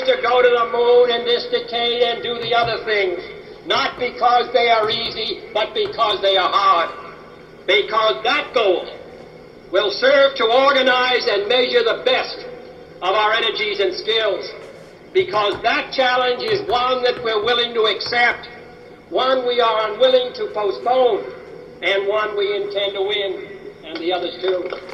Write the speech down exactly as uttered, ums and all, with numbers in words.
is to go to the moon in this decade and do the other things, not because they are easy, but because they are hard. Because that goal will serve to organize and measure the best of our energies and skills. Because that challenge is one that we're willing to accept, one we are unwilling to postpone, and one we intend to win, and the others too.